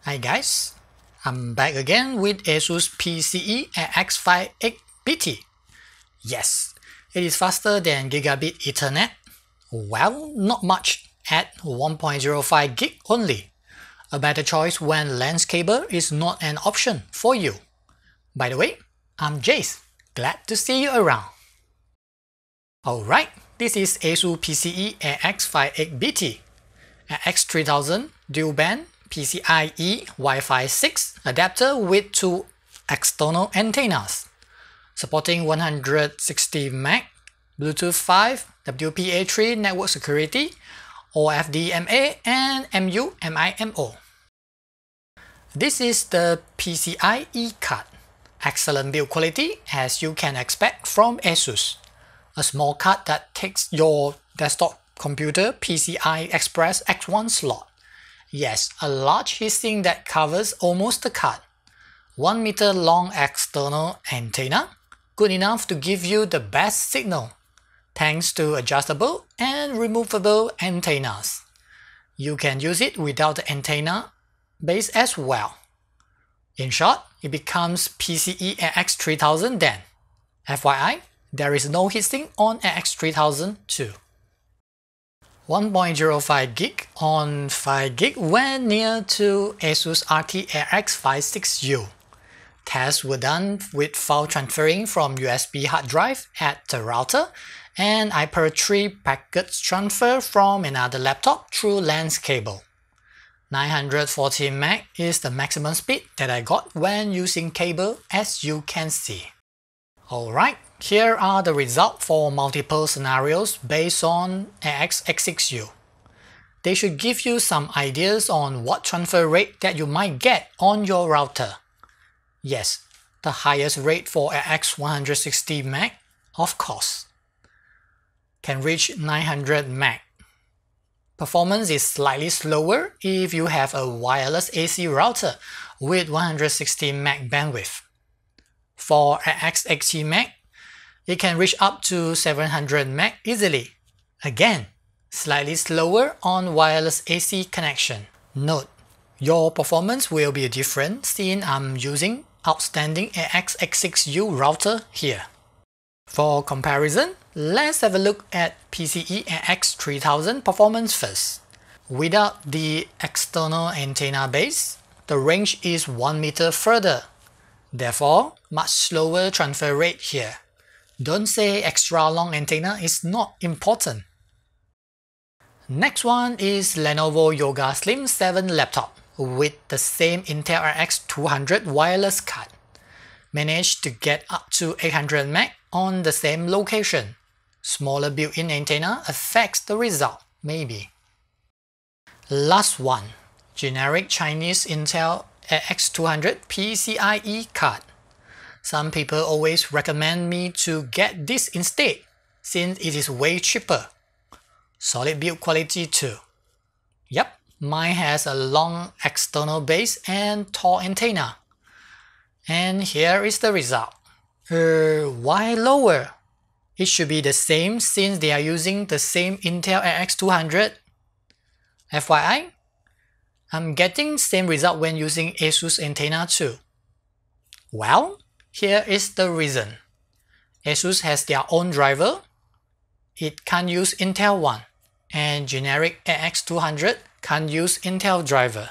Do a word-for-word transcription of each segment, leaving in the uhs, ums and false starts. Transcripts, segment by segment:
Hi guys, I'm back again with ASUS P C E A X fifty-eight B T. Yes, it is faster than Gigabit Ethernet. Well, not much at one point zero five gig only. A better choice when LAN cable is not an option for you. By the way, I'm Jace. Glad to see you around. Alright, this is ASUS P C E A X fifty-eight B T. A X three thousand dual band P C I E Wi-Fi six adapter with two external antennas, supporting one hundred sixty meg, Bluetooth five, W P A three network security, O F D M A and M U M I M O. This is the P C I E card. Excellent build quality as you can expect from ASUS. A small card that takes your desktop computer P C I Express X one slot. Yes, a large heatsink that covers almost the card. one meter long external antenna, good enough to give you the best signal, thanks to adjustable and removable antennas. You can use it without the antenna base as well. In short, it becomes P C E A X three thousand then. F Y I, there is no heatsink on A X three thousand too. one point zero five gig on five gig when near to ASUS R T A X fifty-six U. Tests were done with file transferring from U S B hard drive at the router and I P R three packet transfer from another laptop through LAN cable. nine hundred forty meg is the maximum speed that I got when using cable, as you can see. Alright, here are the results for multiple scenarios based on A X X six U. They should give you some ideas on what transfer rate that you might get on your router. Yes, the highest rate for A X one hundred sixty meg, of course, can reach nine hundred meg. Performance is slightly slower if you have a wireless A C router with one hundred sixty meg bandwidth. For A X eighty meg, it can reach up to seven hundred meg easily. Again, slightly slower on wireless A C connection. Note, your performance will be different since I'm using outstanding A X X six U router here. For comparison, let's have a look at P C E A X three thousand performance first. Without the external antenna base, the range is one meter further. Therefore, much slower transfer rate here. Don't say extra long antenna is not important. Next one is Lenovo Yoga Slim seven laptop with the same Intel R X two hundred wireless card. Managed to get up to eight hundred meg on the same location. Smaller built-in antenna affects the result, maybe. Last one, generic Chinese Intel A X two hundred P C I E card. Some people always recommend me to get this instead, since it is way cheaper. Solid build quality too. Yep, mine has a long external base and tall antenna. And here is the result. Uh, why lower? It should be the same since they are using the same Intel A X two hundred. F Y I, I'm getting same result when using ASUS antenna too. Well, here is the reason. ASUS has their own driver. It can't use Intel one, and generic A X two hundred can't use Intel driver.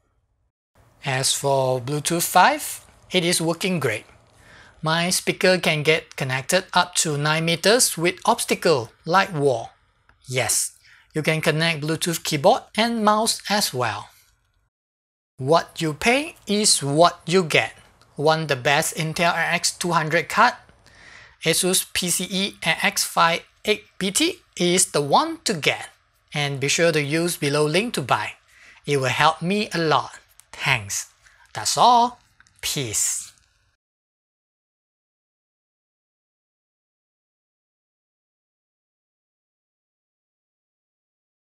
As for Bluetooth five, it is working great. My speaker can get connected up to nine meters with obstacle like wall. Yes, you can connect Bluetooth keyboard and mouse as well. What you pay is what you get. Want the best Intel R X two hundred card? ASUS P C E A X fifty-eight B T is the one to get. And be sure to use below link to buy. It will help me a lot. Thanks. That's all. Peace.